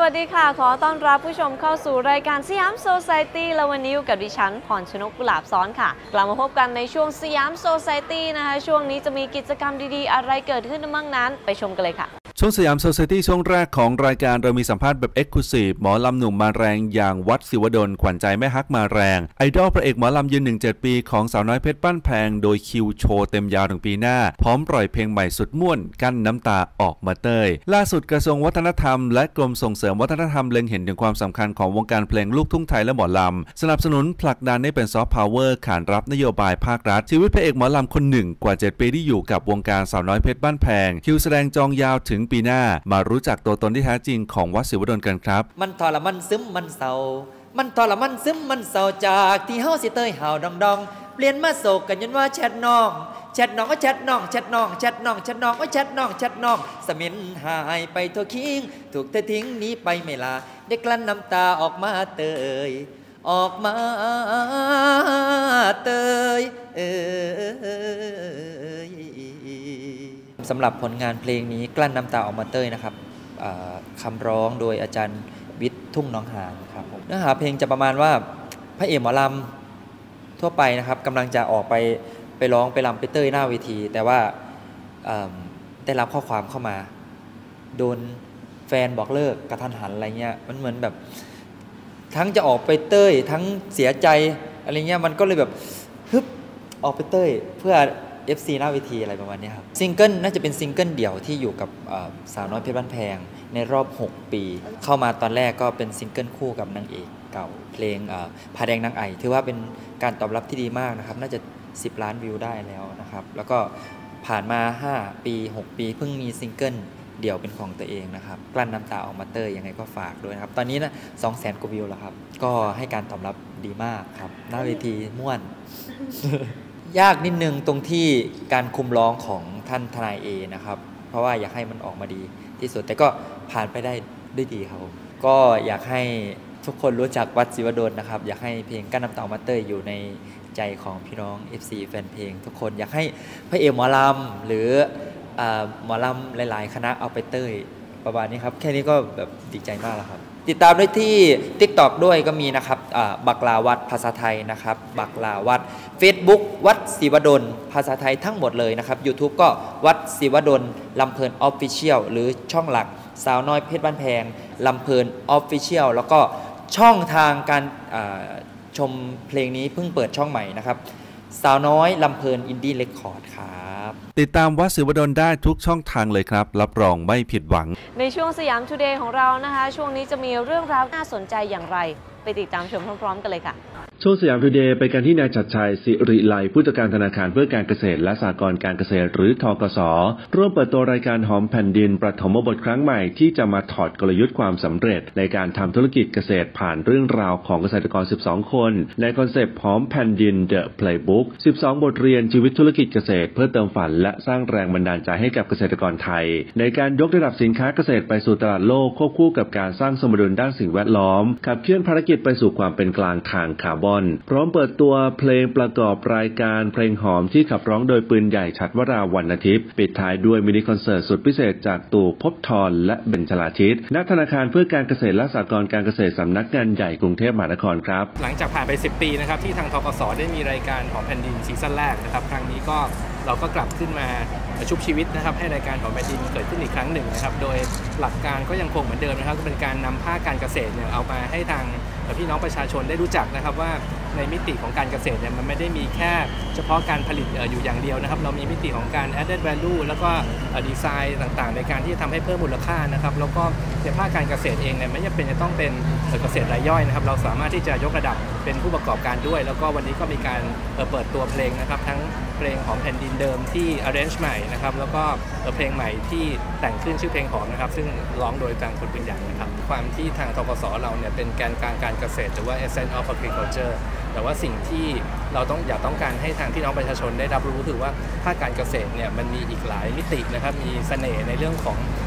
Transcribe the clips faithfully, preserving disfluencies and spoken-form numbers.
วัสดีค่ะขอต้อนรับผู้ชมเข้าสู่รายการสยามโซไซตี้และวันนี้อยู่กับดิฉันพรชนกกุหลาบซ้อนค่ะกลับมาพบกันในช่วงสยามโซไซตี้นะคะช่วงนี้จะมีกิจกรรมดีๆอะไรเกิดขึ้นบ้างนั้นไปชมกันเลยค่ะช่วงสยามโซไซตี้ช่วงแรกของรายการเรามีสัมภาษณ์แบบเอ็กซ์คลูซีฟหมอลำหนุ่มมาแรงอย่างวัดศิวดลขวัญใจแม่ฮักมาแรงไอดอลพระเอกหมอลำยืนหนึ่งเจ็ดปีของสาวน้อยเพชรบ้านแพงโดยคิวโชว์เต็มยาวถึงปีหน้าพร้อมปล่อยเพลงใหม่สุดม่วนกั้นน้ำตาออกมาเต้ยล่าสุดกระทรวงวัฒนธรรมและกรมส่งเสริมวัฒนธรรมเล็งเห็นถึงความสำคัญของวงการเพลงลูกทุ่งไทยและหมอลำสนับสนุนผลักดันให้เป็นซอฟต์พาวเวอร์ขานรับนโยบายภาครัฐชีวิตพระเอกหมอลำคนหนึ่งกว่าเจ็ดปีที่อยู่กับวงการสาวน้อยเพชรบ้านแพงคิวแสดงจองยาวถึงปีหน้ามารู้จักตัวตนที่แท้จริงของวัดศิวดลกันครับมันทรมันซึมมันเศร้ามันทรมันซึมมันเศร้าจากที่เฮาสิเตยเห่าดองดองเปลี่ยนมาโศกกันยันว่าแชทน้องแชทน้องก็แชทน้องแชทน้องแชทน้องแชทน้องก็แชทน้องแชทน้องสมินหายไปทั่วคิงถูกเธอทิ้งนี้ไปไม่ลาได้กลั้นน้ำตาออกมาเตยออกมาเตยเอยสำหรับผลงานเพลงนี้กลั้นน้ำตาออกมาเตยนะครับคำร้องโดยอาจารย์วิทย์ทุ่งน้องหานครับผมเนื้อหาเพลงจะประมาณว่าพระเอกหมอลำทั่วไปนะครับกำลังจะออกไปไปร้องไปรำไปเต้ยหน้าเวทีแต่ว่าได้รับข้อความเข้ามาโดนแฟนบอกเลิกกระทันหันอะไรเงี้ยมันเหมือนแบบทั้งจะออกไปเต้ยทั้งเสียใจอะไรเงี้ยมันก็เลยแบบฮึบออกไปเต้ยเพื่อเอฟ ซี หน้าเวทีอะไรประมาณนี้ครับซิงเกิลน่าจะเป็นซิงเกิลเดี่ยวที่อยู่กับสาวน้อยเพชรบ้านแพงในรอบหกปีเข้ามาตอนแรกก็เป็นซิงเกิลคู่กับนางเอกเก่าเพลงผาแดงนางไอถือว่าเป็นการตอบรับที่ดีมากนะครับน่าจะสิบล้านวิวได้แล้วนะครับแล้วก็ผ่านมาห้าปีหกปีเพิ่งมีซิงเกิลเดี่ยวเป็นของตัวเองนะครับกลั้นน้ำตาออกมาเตยยังไงก็ฝากด้วยนะครับตอนนี้นะสองแสนกว่าวิวแล้วครับก็ให้การตอบรับดีมากครับหน้าเวทีม่วนยากนิดนึงตรงที่การคุมร้องของท่านทนายเอนะครับเพราะว่าอยากให้มันออกมาดีที่สุดแต่ก็ผ่านไปได้ด้วยดีครับผมก็อยากให้ทุกคนรู้จักวัดศิวดลนะครับอยากให้เพลงกั้นน้ำตาออกมาเตยอยู่ในใจของพี่น้อง เอฟ ซี แฟนเพลงทุกคนอยากให้พระเอกหมอลำหรือหมอลำหลายๆคณะเอาไปเต้ยประมาณนี้ครับแค่นี้ก็แบบดีใจมากแล้วครับติดตามได้ที่ ติ๊กต็อก ด้วยก็มีนะครับบักลาวัดภาษาไทยนะครับบักลาวัด Facebook วัดศิวดลภาษาไทยทั้งหมดเลยนะครับ YouTube ก็วัดศิวดลลำเพลิน Official หรือช่องหลักสาวน้อยเพชรบ้านแพงลำเพลิน Official แล้วก็ช่องทางการชมเพลงนี้เพิ่งเปิดช่องใหม่นะครับสาวน้อยลำเพลินอินดี้เรคคอร์ดครับติดตามวัดศิวดลได้ทุกช่องทางเลยครับรับรองไม่ผิดหวังในช่วงสยามทูเดย์ของเรานะคะช่วงนี้จะมีเรื่องราวน่าสนใจอย่างไรไปติดตามชมพร้อมๆกันเลยค่ะช่วงสยามทูเดย์ไปกันที่นายชัดชัยสิริไลผู้จัดการธนาคารเพื่อการเกษตรและสหกรณ์การเกษตรหรือธกส.ร่วมเปิดตัวรายการหอมแผ่นดินประถมบทครั้งใหม่ที่จะมาถอดกลยุทธ์ความสำเร็จในการทำธุรกิจเกษตรผ่านเรื่องราวของเกษตรกรสิบสองคนในคอนเซปต์หอมแผ่นดิน The Playbook สิบสองบทเรียนชีวิตธุรกิจเกษตรเพื่อเติมฝันและสร้างแรงบันดาลใจให้กับเกษตรกรไทยในการยกระดับสินค้าเกษตรไปสู่ตลาดโลกควบคู่กับการสร้างสมดุลด้านสิ่งแวดล้อมขับเคลื่อนภารกิจไปสู่ความเป็นกลางทางคาร์บอนพร้อมเปิดตัวเพลงประกอบรายการเพลงหอมที่ขับร้องโดยปืนใหญ่ชัดวรา วรรณทิพย์ปิดท้ายด้วยมินิคอนเสิร์ตสุดพิเศษจากตู่ภพธรและเบญจราทิตณธนาคารเพื่อการเกษตรและสหกรณ์การเกษตรสำนักงานใหญ่กรุงเทพมหานครครับหลังจากผ่านไปสิบปีนะครับที่ทางธกส.ได้มีรายการหอมแผ่นดินซีซั่นแรกนะครับครั้งนี้ก็เราก็กลับขึ้นมาชุบชีวิตนะครับให้รายการหอมแผ่นดินเกิดขึ้นอีกครั้งหนึ่งนะครับโดยหลักการก็ยังคงเหมือนเดิมนะครับก็เป็นการนำภาคการเกษตรเนี่ยเอามาให้ทางพี่น้องประชาชนได้รู้จักนะครับว่าในมิติของการเกษตรเนี่ยมันไม่ได้มีแค่เฉพาะการผลิตอยู่อย่างเดียวนะครับเรามีมิติของการ added value แล้วก็ดีไซน์ต่างๆในการที่จะทำให้เพิ่มมูลค่านะครับแล้วก็ในภาคการเกษตรเองเนี่ยไม่จำเป็นจะต้องเป็นเกษตรรายย่อยนะครับเราสามารถที่จะยกระดับเป็นผู้ประกอบการด้วยแล้วก็วันนี้ก็มีการเปิดตัวเพลงนะครับทั้งเพลงหอมแผ่นดินเดิมที่ arrange ใหม่นะครับแล้วก็เพลงใหม่ที่แต่งขึ้นชื่อเพลงหอมนะครับซึ่งร้องโดยทางคนปืนใหญ่นะครับความที่ทางธกส.เราเนี่ยเป็นแกนกลางการเกษตรหรือว่า essence of agriculture แต่ว่าสิ่งที่เราต้องอยากต้องการให้ทางพี่น้องประชาชนได้รับรู้คือว่าภาคการเกษตรเนี่ยมันมีอีกหลายมิตินะครับมีเสน่ห์ในเรื่องของ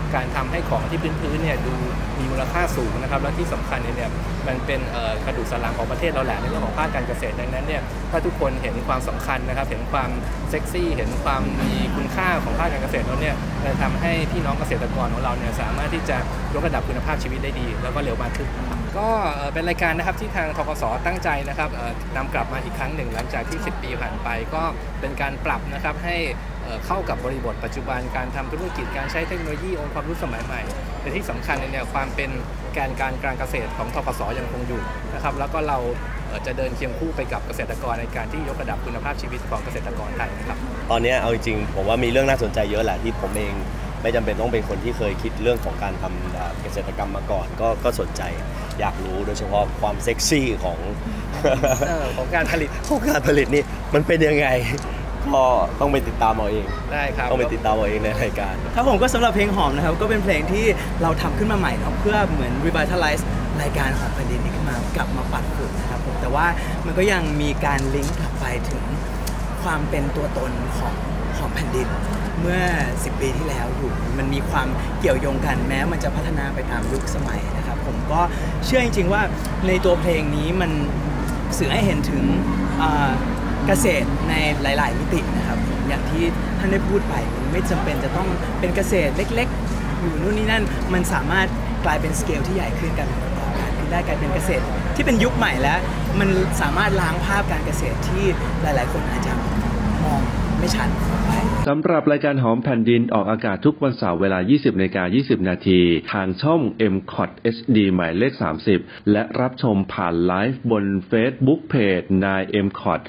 การทำให้ของที่พื้นๆเนี่ยดูมีมูลค่าสูงนะครับและที่สำคัญเนี่ยมันเป็นกระดูกสันหลังของประเทศเราแหละในเรื่องของภาคการเกษตรดังนั้นเนี่ยถ้าทุกคนเห็นความสำคัญนะครับเห็นความเซ็กซี่เห็นความมีคุณค่าของภาคการเกษตรแล้วเนี่ยจะทำให้พี่น้องเกษตรกรของเราเนี่ยสามารถที่จะยกระดับคุณภาพชีวิตได้ดีแล้วก็เร็วมากขึ้นก็เป็นรายการนะครับที่ทางธกส.ตั้งใจนะครับนำกลับมาอีกครั้งหนึ่งหลังจากที่สิบปีผ่านไปก็เป็นการปรับนะครับให้เข้ากับบริบทปัจจุบันการทำธุรกิจการใช้เทคโนโลยีองค์ความรู้สมัยใหม่แต่ที่สำคัญเนี่ยความเป็นแกนการการเกษตรของธกส.ยังคงอยู่นะครับแล้วก็เราจะเดินเคียงคู่ไปกับเกษตรกรในการที่ยกระดับคุณภาพชีวิตของเกษตรกรไทยนะครับตอนนี้เอาจริงๆผมว่ามีเรื่องน่าสนใจเยอะแหละที่ผมเองไม่จำเป็นต้องเป็นคนที่เคยคิดเรื่องของการทำเกษตรกรรมมาก่อนก็ก็สนใจอยากรู้โดยเฉพาะความเซ็กซี่ของของการผลิตของการผลิตนี่มันเป็นยังไงก็ต้องไปติดตามเอาเองได้ครับต้องไปติดตามเอาเองในรายการครับผมก็สำหรับเพลงหอมนะครับก็เป็นเพลงที่เราทำขึ้นมาใหม่เนาะเพื่อเหมือน revitalize รายการของแผ่นดินนี้ขึ้นมากลับมาปัดฝุ่นนะครับผมแต่ว่ามันก็ยังมีการลิงก์กลับไปถึงความเป็นตัวตนของของแผ่นดินเมื่อสิบปีที่แล้วอยู่มันมีความเกี่ยวโยงกันแม้มันจะพัฒนาไปตามยุคสมัยนะครับผมก็เชื่อจริงๆว่าในตัวเพลงนี้มันสื่อให้เห็นถึงเกษตรในหลายๆมิตินะครับอย่างที่ท่านได้พูดไปไม่จำเป็นจะต้องเป็นเกษตรเล็กๆอยู่นู่นนี่นั่นมันสามารถกลายเป็นสเกลที่ใหญ่ขึ้นกันต่อกันได้กลายเป็นเกษตรที่เป็นยุคใหม่แล้วมันสามารถล้างภาพการเกษตรที่หลายๆคนอาจจะมองไม่ชัดสำหรับรายการหอมแผ่นดินออกอากาศทุกวันเสาร์เวลา ยี่สิบนาฬิกายี่สิบนาทีทางช่อง เอ็ม ซี โอ ที เอช ดี หมายเลขสามสิบและรับชมผ่านไลฟ์บน Facebook Page นาย เอ็ม ซี โอ ที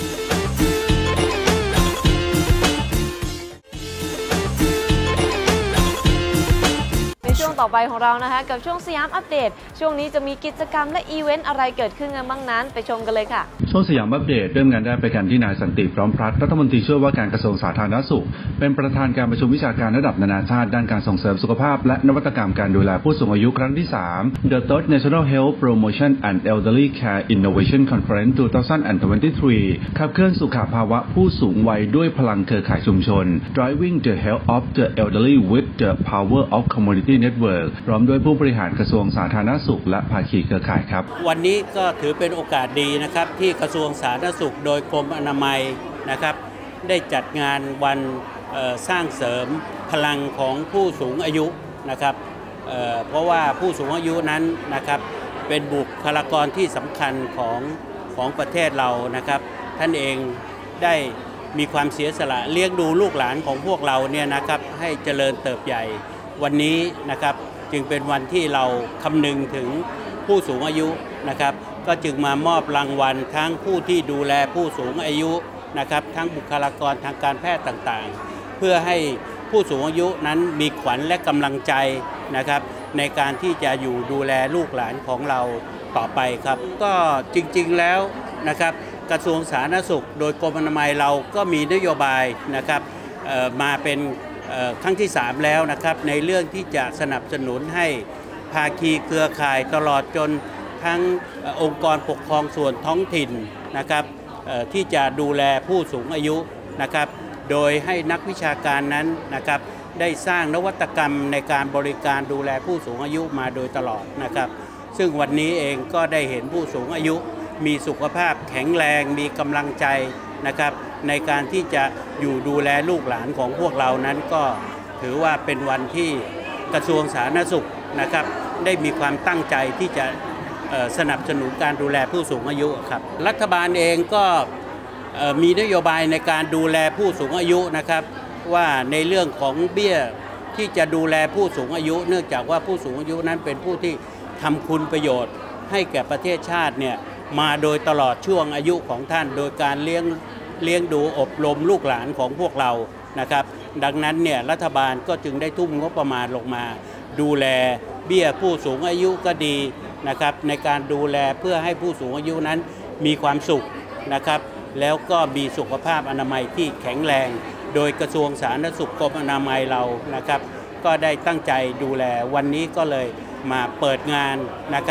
ช่วงต่อไปของเรานะคะกับช่วงสยามอัปเดตช่วงนี้จะมีกิจกรรมและอีเวนต์อะไรเกิดขึ้นกันบ้างนั้นไปชมกันเลยค่ะช่วงสยามอัปเดตเริ่มงานได้ไปกันที่นายสันติพร้อมพลัดรัฐมนตรีช่วยว่าการกระทรวงสาธารณสุขเป็นประธานการประชุมวิชาการระดับนานาชาติด้านการส่งเสริมสุขภาพและนวัตกรรมการดูแลผู้สูงอายุครั้งที่สาม The Third National Health Promotion and Elderly Care Innovation Conference สองพันยี่สิบสามขับเคลื่อนสุขภาวะผู้สูงวัยด้วยพลังเครือข่ายชุมชน Driving the Health of the Elderly with the Power of Community Network พร้อมด้วยผู้บริหารกระทรวงสาธารณสุขและภาคีเครือข่ายครับวันนี้ก็ถือเป็นโอกาสดีนะครับที่กระทรวงสาธารณสุขโดยกรมอนามัยนะครับได้จัดงานวันสร้างเสริมพลังของผู้สูงอายุนะครับเ, เพราะว่าผู้สูงอายุนั้นนะครับเป็นบุคลากรที่สำคัญของของประเทศเรานะครับท่านเองได้มีความเสียสละเลี้ยงดูลูกหลานของพวกเราเนี่ยนะครับให้เจริญเติบใหญ่วันนี้นะครับจึงเป็นวันที่เราคำนึงถึงผู้สูงอายุนะครับก็จึงมามอบรางวัลทั้งผู้ที่ดูแลผู้สูงอายุนะครับทั้งบุคลากรทางการแพทย์ต่างๆเพื่อให้ผู้สูงอายุนั้นมีขวัญและกำลังใจนะครับในการที่จะอยู่ดูแลลูกหลานของเราต่อไปครับก็จริงๆแล้วนะครับกระทรวงสาธารณสุขโดยกรมอนามัยเราก็มีนโยบายนะครับมาเป็นครั้งที่สามแล้วนะครับในเรื่องที่จะสนับสนุนให้ภาคีเครือข่ายตลอดจนทั้งองค์กรปกครองส่วนท้องถิ่นนะครับที่จะดูแลผู้สูงอายุนะครับโดยให้นักวิชาการนั้นนะครับได้สร้างนวัตกรรมในการบริการดูแลผู้สูงอายุมาโดยตลอดนะครับซึ่งวันนี้เองก็ได้เห็นผู้สูงอายุมีสุขภาพแข็งแรงมีกำลังใจนะครับในการที่จะอยู่ดูแลลูกหลานของพวกเรานั้นก็ถือว่าเป็นวันที่กระทรวงสาธารณสุขนะครับได้มีความตั้งใจที่จะสนับสนุนการดูแลผู้สูงอายุครับรัฐบาลเองก็มีนโยบายในการดูแลผู้สูงอายุนะครับว่าในเรื่องของเบี้ยที่จะดูแลผู้สูงอายุเนื่องจากว่าผู้สูงอายุนั้นเป็นผู้ที่ทำคุณประโยชน์ให้แก่ประเทศชาติเนี่ยมาโดยตลอดช่วงอายุของท่านโดยการเลี้ยงเลี้ยงดูอบรมลูกหลานของพวกเรานะครับดังนั้นเนี่ยรัฐบาลก็จึงได้ทุ่มงบประมาณลงมาดูแลเบี้ยผู้สูงอายุก็ดีนะครับในการดูแลเพื่อให้ผู้สูงอายุนั้นมีความสุขนะครับแล้วก็มีสุขภาพอนามัยที่แข็งแรงโดยกระทรวงสาธารณสุขกรมอนามัยเรานะครับก็ได้ตั้งใจดูแลวันนี้ก็เลยมาเปิดงานนะครับ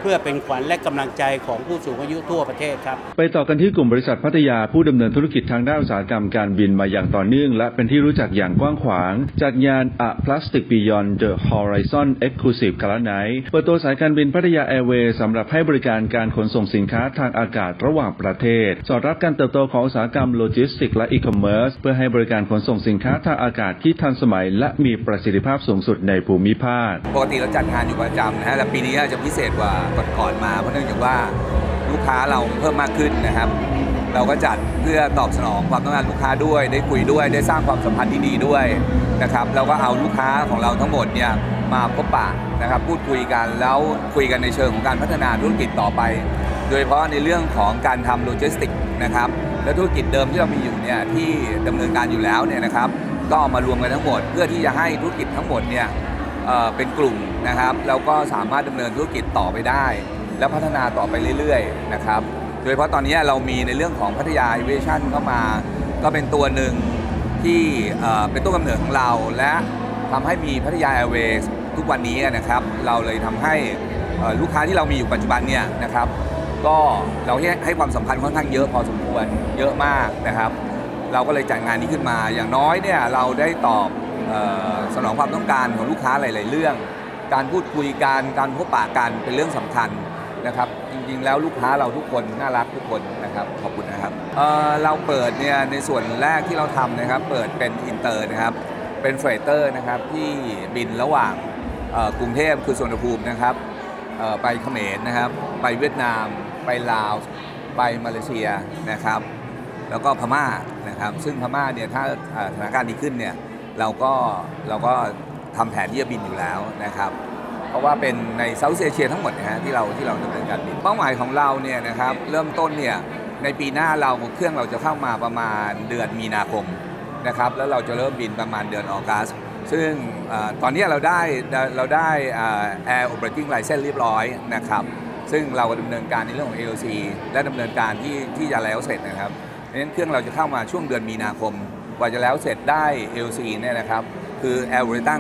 พื่อเป็นขวัญและกำลังใจของผู้สูงอายุทั่วประเทศครับไปต่อกันที่กลุ่มบริษัทพัทยาผู้ดำเนินธุรกิจทางด้านอุตสาหกรรมการบินมาอย่างต่อเนื่องและเป็นที่รู้จักอย่างกว้างขวางจัดงาน A Plastic Beyond the Horizon Exclusive Gala Night เปิดตัวสายการบินพัทยาแอร์เวย์สำหรับให้บริการการขนส่งสินค้าทางอากาศระหว่างประเทศสอดรับการเติบโตของอุตสาหกรรมโลจิสติกส์และอีคอมเมิร์ซเพื่อให้บริการขนส่งสินค้าทางอากาศที่ทันสมัยและมีประสิทธิภาพสูงสุดในภูมิภาคปกติเราจัดงานอยู่ประจำนะฮะแต่ปีนี้จะพิเศษกว่าก่อนๆมาเพราะเนื่องจากว่าลูกค้าเราเพิ่มมากขึ้นนะครับเราก็จัดเพื่อตอบสนองความต้องการลูกค้าด้วยได้คุยด้วยได้สร้างความสัมพันธ์ที่ดีด้วยนะครับเราก็เอาลูกค้าของเราทั้งหมดเนี่ยมาพบปะนะครับพูดคุยกันแล้วคุยกันในเชิงของการพัฒนาธุรกิจต่อไปโดยเฉพาะในเรื่องของการทำโลจิสติกส์นะครับและธุรกิจเดิมที่เรามีอยู่เนี่ยที่ดำเนินการอยู่แล้วเนี่ยนะครับก็เอามารวมกันทั้งหมดเพื่อที่จะให้ธุรกิจทั้งหมดเนี่ยเอ่อเป็นกลุ่มนะครับแล้วก็สามารถดำเนินธุรกิจต่อไปได้และพัฒนาต่อไปเรื่อยๆนะครับโดยเฉพาะตอนนี้เรามีในเรื่องของพัทยาแอร์เวย์ชั่นเข้ามาก็เป็นตัวหนึ่งที่เป็นต้นกำเนิดของเราและทำให้มีพัทยาแอร์เวย์ทุกวันนี้นะครับเราเลยทำให้ลูกค้าที่เรามีอยู่ปัจจุบันเนี่ยนะครับก็เราให้ความสำคัญค่อนข้างเยอะพอสมควรเยอะมากนะครับเราก็เลยจัดงานนี้ขึ้นมาอย่างน้อยเนี่ยเราได้ตอบสนองความต้องการของลูกค้าหลายๆเรื่องการพูดคุยกันการพบปะกันเป็นเรื่องสำคัญนะครับจริงๆแล้วลูกค้าเราทุกคนน่ารักทุกคนนะครับขอบคุณนะครับ เ, เราเปิดเนี่ยในส่วนแรกที่เราทำนะครับเปิดเป็นอินเตอร์นะครับเป็นเฟรเตอร์นะครับที่บินระหว่างกรุงเทพคือสุวรรณภูมินะครับไปเขมรนะครับไปเวียดนามไปลาวไปมาเลเซียนะครับแล้วก็พม่านะครับซึ่งพม่าเนี่ยถ้าสถานการณ์ดีขึ้นเนี่ยเราก็เราก็ทำแผนที่จะบินอยู่แล้วนะครับเพราะว่าเป็นในเซาท์เอเชียทั้งหมดนะฮะที่เราที่เราดำเนินการบินเป้าหมายของเราเนี่ยนะครับเริ่มต้นเนี่ยในปีหน้าเราเครื่องเราจะเข้ามาประมาณเดือนมีนาคมนะครับแล้วเราจะเริ่มบินประมาณเดือนออกัสซึ่งตอนนี้เราได้เราได้ Air Operating License เรียบร้อยนะครับซึ่งเราดำเนินการในเรื่องของ เอ โอ ซี และดำเนินการที่ที่จะแล้วเสร็จนะครับดังนั้นเครื่องเราจะเข้ามาช่วงเดือนมีนาคมกว่าจะแล้วเสร็จได้ เอ โอ ซี เนี่ยนะครับคือ Air Operating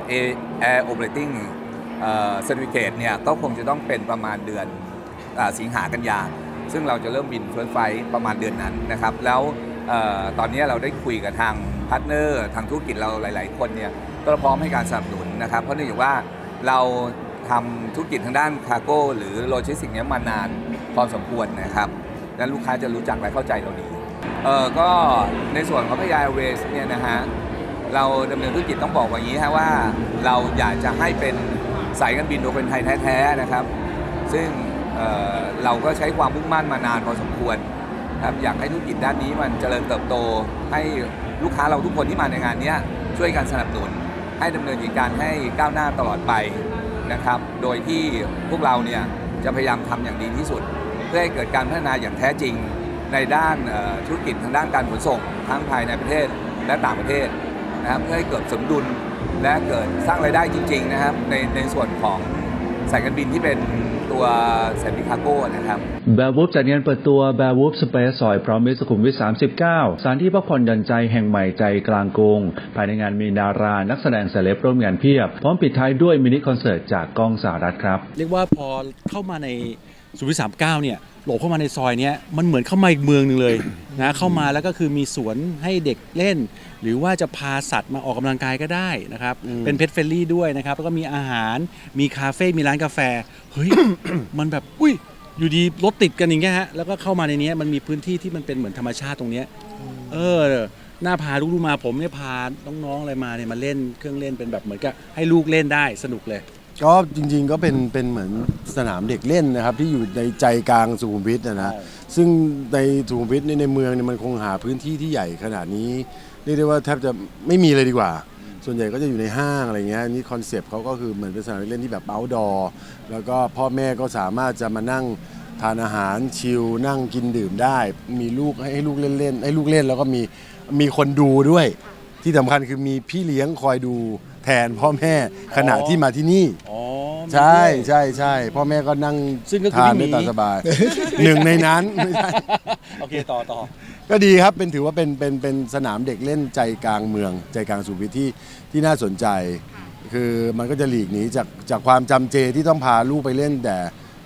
Air Operating Certificate เนี่ยก็คงจะต้องเป็นประมาณเดือนสิงหากันยาซึ่งเราจะเริ่มบินเฟิร์สไฟล์ประมาณเดือนนั้นนะครับแล้วตอนนี้เราได้คุยกับทางพาร์ทเนอร์ทางธุรกิจเราหลายๆคนเนี่ยก็พร้อมให้การสนับสนุนนะครับเพราะเนื่องจากว่าเราทำธุรกิจทางด้านคาร์โก้หรือโลจิสติกส์นี้มานานพอสมควรนะครับและลูกค้าจะรู้จักและเข้าใจเราดีเออก็ในส่วนของพัทยาแอร์เวย์เนี่ยนะฮะเราดำเนินธุรกิจต้องบอกอย่างนี้ฮะว่าเราอยากจะให้เป็นสายการบินโดยคนไทยแท้ๆนะครับซึ่ง เ, เราก็ใช้ความมุ่งมั่นมานานพอสมควรครับอยากให้ธุรกิจด้านนี้มันเจริญเติบโตให้ลูกค้าเราทุกคนที่มาในงานนี้ช่วยกันสนับสนุนให้ดำเนินกิจการให้ก้าวหน้าตลอดไปนะครับโดยที่พวกเราเนี่ยจะพยายามทำอย่างดีที่สุดเพื่อให้เกิดการพัฒนาอย่างแท้จริงในด้านธุรกิจทางด้านการขนส่งทั้งภายในประเทศและต่างประเทศนะครับเพื่อให้เกิดสมดุลและเกิดสร้างรายได้จริงๆนะครับในในส่วนของสายการบินที่เป็นตัวสายบินคาร์โก้นะครับแบร์วูฟจัดงานเปิดตัวแบร์วูฟสเปซซอยพร้อมมิตรสุขุมวิทสามสิบเก้าสถานที่พักผ่อนหย่อนใจแห่งใหม่ใจกลางกรุงภายในงานมีดารานักแสดงเซเลบร่วมงานเพียบพร้อมปิดท้ายด้วยมินิคอนเสิร์ตจากก้องสหรัฐครับเรียกว่าพอเข้ามาในสุขุมวิทสามสิบเก้าเนี่ยหลบเข้ามาในซอยนี้มันเหมือนเข้ามาอีกเมืองหนึ่งเลยนะเข้ามาแล้วก็คือมีสวนให้เด็กเล่นหรือว่าจะพาสัตว์มาออกกำลังกายก็ได้นะครับเป็นเพทเฟรนลี่ด้วยนะครับแล้วก็มีอาหารมีคาเฟ่มีร้านกาแฟเฮ้ย มันแบบอุ้ยอยู่ดีรถติดกันอย่างเงี้ยฮะแล้วก็เข้ามาในนี้มันมีพื้นที่ที่มันเป็นเหมือนธรรมชาติตรงเนี้ยเออน่าพาลูกๆมาผมเนี่ยพาน้องๆอะไรมาเนี่ยมาเล่นเครื่องเล่นเป็นแบบเหมือนกับให้ลูกเล่นได้สนุกเลยก็จริงๆก็เป็นเป็นเหมือนสนามเด็กเล่นนะครับที่อยู่ในใจกลางสุขุมวิทนะนะซึ่งในสุขุมวิทในเมืองเนี่ยมันคงหาพื้นที่ที่ใหญ่ขนาดนี้เรียกได้ว่าแทบจะไม่มีเลยดีกว่าส่วนใหญ่ก็จะอยู่ในห้างอะไรเงี้ยนี่คอนเซปต์เขาก็คือเหมือนเป็นสนามเล่นที่แบบเอาท์ดอร์แล้วก็พ่อแม่ก็สามารถจะมานั่งทานอาหารชิลนั่งกินดื่มได้มีลูกให้ลูกเล่นเล่นให้ลูกเล่นแล้วก็มีมีคนดูด้วยที่สำคัญคือมีพี่เลี้ยงคอยดูแทนพ่อแม่ขณะที่มาที่นี่ใช่ใช่ใช่พ่อแม่ก็นั่งทานได้ตามสบายหนึ่งในนั้นไม่ใช่โอเคต่อต่อก็ดีครับเป็นถือว่าเป็นเป็นเป็นสนามเด็กเล่นใจกลางเมืองใจกลางสุขุมวิทที่ที่น่าสนใจคือมันก็จะหลีกหนีจากจากความจำเจที่ต้องพาลูกไปเล่นแต่ใน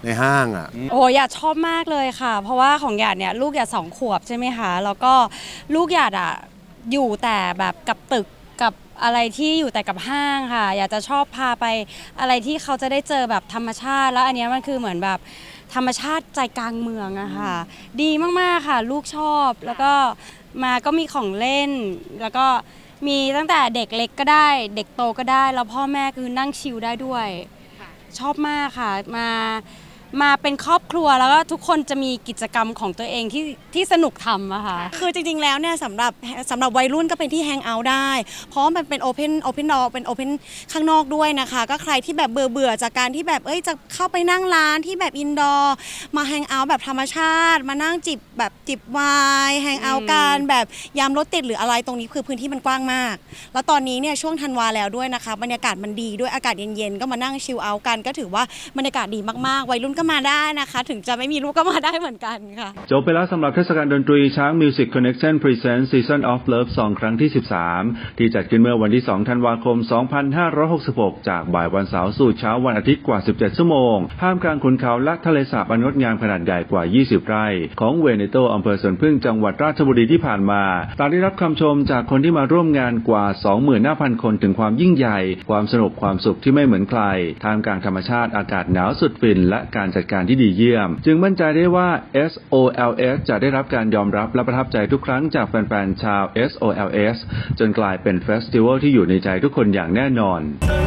ในห้างอ่ะโอ้หยาดชอบมากเลยค่ะเพราะว่าของหยาดเนี่ยลูกหยาดสองขวบใช่ไหมคะแล้วก็ลูกหยาดอ่ะอยู่แต่แบบกับตึกกับอะไรที่อยู่แต่กับห้างค่ะอยากจะชอบพาไปอะไรที่เขาจะได้เจอแบบธรรมชาติแล้วอันนี้มันคือเหมือนแบบธรรมชาติใจกลางเมืองอะค่ะดีมากๆค่ะลูกชอบแล้วก็มาก็มีของเล่นแล้วก็มีตั้งแต่เด็กเล็กก็ได้เด็กโตก็ได้แล้วพ่อแม่คือนั่งชิลได้ด้วยชอบมากค่ะมามาเป็นครอบครัวแล้วก็ทุกคนจะมีกิจกรรมของตัวเองที่ที่สนุกทำอะค่ะคือจริงๆแล้วเนี่ยสำหรับสำหรับวัยรุ่นก็เป็นที่แฮงเอาท์ได้เพราะมันเป็นโอเพนโอเพนดอร์เป็นโอเพนข้างนอกด้วยนะคะก็ใครที่แบบเบื่อเบื่อจากการที่แบบเอ้ยจะเข้าไปนั่งร้านที่แบบอินดอร์มาแฮงเอาท์แบบธรรมชาติมานั่งจิบแบบจิบไวน์แฮงเอาท์กันแบบยามรถติดหรืออะไรตรงนี้คือพื้นที่มันกว้างมากแล้วตอนนี้เนี่ยช่วงธันวาแล้วด้วยนะคะบรรยากาศมันดีด้วยอากาศเย็นๆก็มานั่งชิลเอาท์กันก็ถือว่าบรรยากาศดีมากๆวัยรุ่นก็มาได้นะคะถึงจะไม่มีลูกก็มาได้เหมือนกันค่ะจบไปแล้วสำหรับเทศกาลดนตรีช้าง Music Connection Present Season of Love สองครั้งที่สิบสามที่จัดขึ้นเมื่อวันที่สองธันวาคมสองพันห้าร้อยหกสิบหกจากบ่ายวันเสาร์สู่เช้าวันอาทิตย์กว่าสิบเจ็ดชั่วโมงท่ามกลางขุนเขาและทะเลสาบอันงดงามขนาดใหญ่กว่ายี่สิบไร่ของเวเนโตอำเภอสวนพึ่งจังหวัดราชบุรีที่ผ่านมาต่างได้รับคำชมจากคนที่มาร่วมงานกว่า สองหมื่นห้าพัน คนถึงความยิ่งใหญ่ความสนุกความสุขที่ไม่เหมือนใครท่ามกลางธรรมชาติอากาศหนาวสุดฟินและการจัดการที่ดีเยี่ยมจึงมั่นใจได้ว่า เอส โอ แอล เอส จะได้รับการยอมรับและประทับใจทุกครั้งจากแฟนๆชาว เอส โอ แอล เอส จนกลายเป็นเฟสติวัลที่อยู่ในใจทุกคนอย่างแน่นอน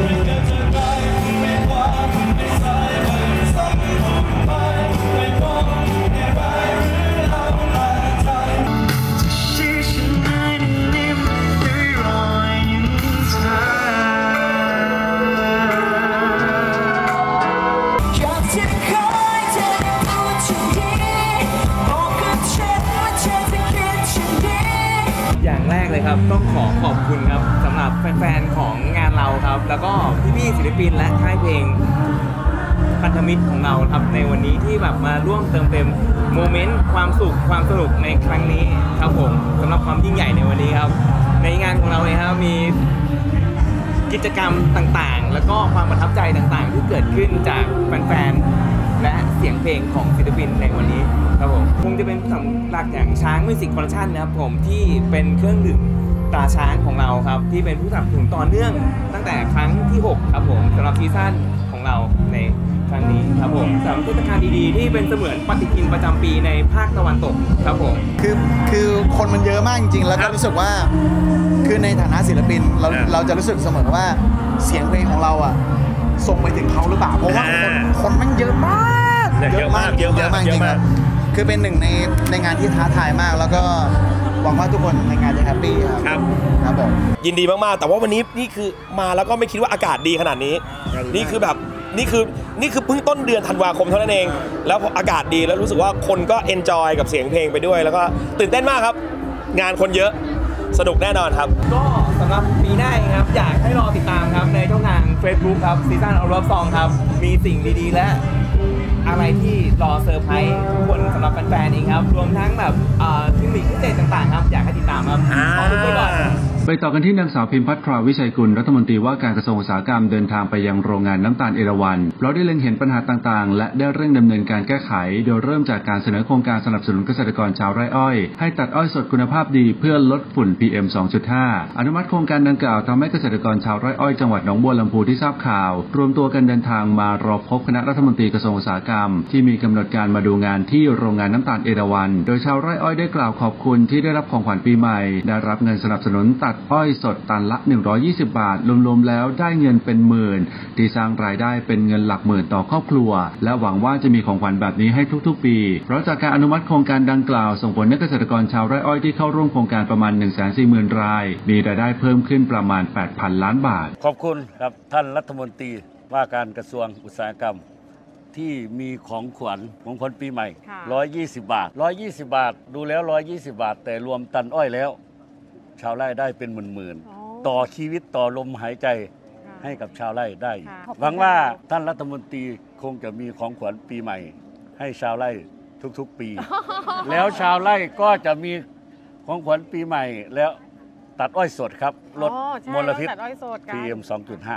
อย่างแรกเลยครับต้องขอขอบคุณครับสำหรับแฟนๆของงานเราครับแล้วก็พี่ๆศิลปินและค่ายเพลงพันธมิตรของเราครับในวันนี้ที่แบบมาร่วมเติมเต็มโมเมนต์ความสุขความสนุกในครั้งนี้ครับผมสำหรับความยิ่งใหญ่ในวันนี้ครับในงานของเราเนี่ยครับมีกิจกรรมต่างๆแล้วก็ความประทับใจต่างๆที่เกิดขึ้นจากแฟนๆและเสียงเพลงของศิลปินในวันนี้ครับผมคงจะเป็นผู้สำหรับอย่างช้างมิวสิกคอลเลคชั่นนะครับผมที่เป็นเครื่องดื่มตราช้างของเราครับที่เป็นผู้สนับสนุนต่อเนื่องตั้งแต่ครั้งที่หกครับผมสำหรับซีซั่นของเราในครั้งนี้ครับผมสำหรับเทศกาลดีๆที่เป็นเสมือนปฏิทินประจำปีในภาคตะวันตกครับผมคือคือคนมันเยอะมากจริงๆแล้วก็รู้สึกว่าคือในฐานะศิลปินเราเราจะรู้สึกเสมอว่าเสียงเพลงของเราอ่ะส่งไปถึงเขาหรือเปล่าเพราะว่าคนคนมันเยอะมากเยอะมากเยอะมากจริงๆคือเป็นหนึ่งในในงานที่ท้าทายมากแล้วก็หวังว่าทุกคนในงานจะแฮปปี้ครับครับครับผมยินดีมากๆแต่ว่าวันนี้นี่คือมาแล้วก็ไม่คิดว่าอากาศดีขนาดนี้นี่คือแบบนี่คือนี่คือเพิ่งต้นเดือนธันวาคมเท่านั้นเองแล้วพออากาศดีแล้วรู้สึกว่าคนก็เอนจอยกับเสียงเพลงไปด้วยแล้วก็ตื่นเต้นมากครับงานคนเยอะสนุกแน่นอนครับก็สำหรับปีหน้าครับอยากให้รอติดตามครับในช่องทาง Facebook ครับ Season of Love Song ครับมีสิ่งดีๆและอะไรที่รอเซอร์ไพรส์ทุกคนสำหรับแฟนๆเองครับรวมทั้งแบบเทคนิคพิเศษต่างๆครับอยากให้ติดตามครับขอทุกคนก่อนไปต่อกันที่นางสาวพิมพ์พัทราวิชัยกุลรัฐมนตรีว่าการกระทรวงอุตสาหกรรมเดินทางไปยังโรงงานน้ำตาลเอราวัณเพราะได้เล็งเห็นปัญหาต่างๆและได้เร่งดำเนินการแก้ไขโดยเริ่มจากการเสนอโครงการสนับสนุนเกษตรกรชาวไร่อ้อยให้ตัดอ้อยสดคุณภาพดีเพื่อลดฝุ่น พี เอ็ม สองจุดห้า อนุมัติโครงการดังกล่าวทำให้เกษตรกรชาวไร่อ้อยจังหวัดหนองบัวลำพูที่ทราบข่าวรวมตัวกันเดินทางมารอพบคณะรัฐมนตรีกระทรวงอุตสาหกรรมที่มีกำหนดการมาดูงานที่โรงงานน้ำตาลเอราวัณโดยชาวไร่อ้อยได้กล่าวขอบคุณที่ได้รับของขวัญปีใหม่ได้รับเงินสนับสนุนตัดอ้อยสดตันละหนึ่งร้อยยี่สิบบาทรวมๆแล้วได้เงินเป็นหมื่นที่สร้างรายได้เป็นเงินหลักหมื่นต่อครอบครัวและหวังว่าจะมีของขวัญแบบนี้ให้ทุกๆปีเพราะจากการอนุมัติโครงการดังกล่าวส่งผลให้เกษตรกรชาวไร่อ้อยที่เข้าร่วมโครงการประมาณ หนึ่งแสนสี่หมื่น รายมีรายได้เพิ่มขึ้นประมาณ แปดพัน ล้านบาทขอบคุณครับท่านรัฐมนตรีว่าการกระทรวงอุตสาหกรรมที่มีของขวัญของขวัญปีใหม่หนึ่งร้อยยี่สิบบาทหนึ่งร้อยยี่สิบบาทดูแล้วหนึ่งร้อยยี่สิบบาทแต่รวมตันอ้อยแล้วชาวไร่ได้เป็นหมื่นๆต่อชีวิตต่อลมหายใจให้กับชาวไร่ได้หวังว่าท่านรัฐมนตรีคงจะมีของขวัญปีใหม่ให้ชาวไร่ทุกๆปีแล้วชาวไร่ก็จะมีของขวัญปีใหม่แล้วตัดอ้อยสดครับลดมลพิษ พี เอ็ม สองจุดห้า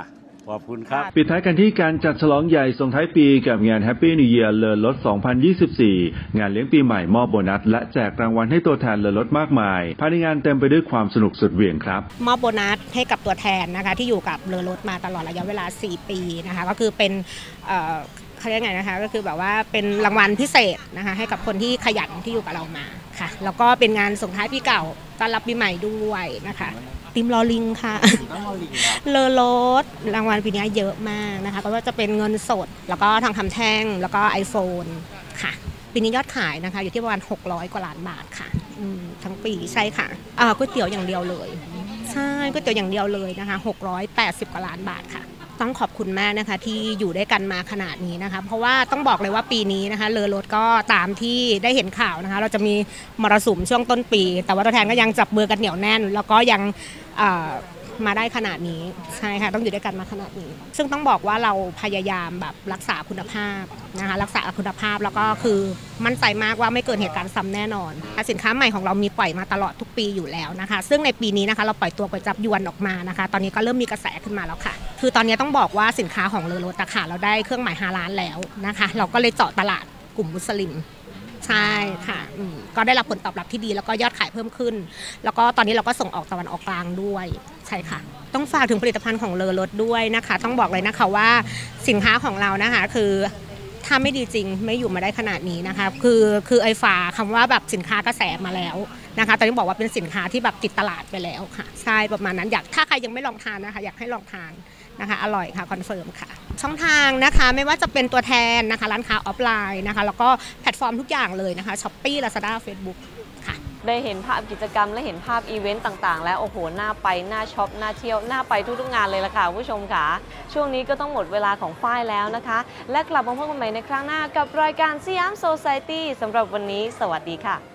ขอบคุณครับปิดท้ายกันที่การจัดฉลองใหญ่ส่งท้ายปีกับงาน Happy New Year เลอรถ สองพันยี่สิบสี่ งานเลี้ยงปีใหม่มอบโบนัสและแจกรางวัลให้ตัวแทนเลอรถมากมายภายในงานเต็มไปด้วยความสนุกสุดเหวี่ยงครับมอบโบนัสให้กับตัวแทนนะคะที่อยู่กับเลอรถมาตลอดระยะเวลาสี่ปีนะคะก็คือเป็นเขาเรียกไงนะคะก็คือแบบว่าเป็นรางวัลพิเศษนะคะให้กับคนที่ขยันที่อยู่กับเรามาค่ะแล้วก็เป็นงานส่งท้ายปีเก่าต้อนรับปีใหม่ด้วยนะคะติมลอลิงค่ะเลอรถรางวัลปีนี้เยอะมากนะคะก็ว่าจะเป็นเงินสดแล้วก็ทางคำแท่งแล้วก็ iPhone ค่ะปีนี้ยอดขายนะคะอยู่ที่ประมาณหกร้อยกว่าล้านบาทค่ะทั้งปีใช่ค่ะก๋วยเตี๋ยวอย่างเดียวเลยใช่ก๋วยเตี๋ยวอย่างเดียวเลยนะคะหกร้อยแปดสิบกว่าล้านบาทค่ะต้องขอบคุณมากนะคะที่อยู่ด้วยกันมาขนาดนี้นะคะเพราะว่าต้องบอกเลยว่าปีนี้นะคะเลอรถก็ตามที่ได้เห็นข่าวนะคะเราจะมีมรสุมช่วงต้นปีแต่ว่าตัวแทนก็ยังจับมือกันเหนียวแน่นแล้วก็ยังมาได้ขนาดนี้ใช่ค่ะต้องอยู่ด้วยกันมาขนาดนี้ซึ่งต้องบอกว่าเราพยายามแบบรักษาคุณภาพนะคะรักษาคุณภาพแล้วก็คือมั่นใจมากว่าไม่เกิดเหตุการณ์ซ้ำแน่นอนสินค้าใหม่ของเรามีปล่อยมาตลอดทุกปีอยู่แล้วนะคะซึ่งในปีนี้นะคะเราปล่อยตัวก๋วยจั๊บยวนออกมานะคะตอนนี้ก็เริ่มมีกระแสขึ้นมาแล้วค่ะคือตอนนี้ต้องบอกว่าสินค้าของเลอรถค่ะเราได้เครื่องหมายฮาลาลแล้วนะคะเราก็เลยเจาะตลาดกลุ่มมุสลิมใช่ค่ะก็ได้รับผลตอบรับที่ดีแล้วก็ยอดขายเพิ่มขึ้นแล้วก็ตอนนี้เราก็ส่งออกตะวันออกกลางด้วยใช่ค่ะต้องฝากถึงผลิตภัณฑ์ของเลอรถด้วยนะคะต้องบอกเลยนะคะว่าสินค้าของเรานะคะคือถ้าไม่ดีจริงไม่อยู่มาได้ขนาดนี้นะคะคือคือไอ้ฝาคำว่าแบบสินค้ากระแสมาแล้วนะคะตอนนี้บอกว่าเป็นสินค้าที่แบบติดตลาดไปแล้วค่ะใช่ประมาณนั้นอยากถ้าใครยังไม่ลองทานนะคะอยากให้ลองทานนะคะอร่อยค่ะคอนเฟิร์มค่ะช่องทางนะคะไม่ว่าจะเป็นตัวแทนนะคะร้านค้าออฟไลน์นะคะแล้วก็แพลตฟอร์มทุกอย่างเลยนะคะ Shopee Lazada Facebook ค่ะได้เห็นภาพกิจกรรมและเห็นภาพอีเวนต์ต่างๆแล้วโอ้โหน่าไปน่าช็อปน่าเที่ยวน่าไปทุกๆงานเลยล่ะค่ะผู้ชมค่ะช่วงนี้ก็ต้องหมดเวลาของฝ้ายแล้วนะคะและกลับมาพบกันใหม่ในครั้งหน้ากับรายการสยามโซไซตี้สำหรับวันนี้สวัสดีค่ะ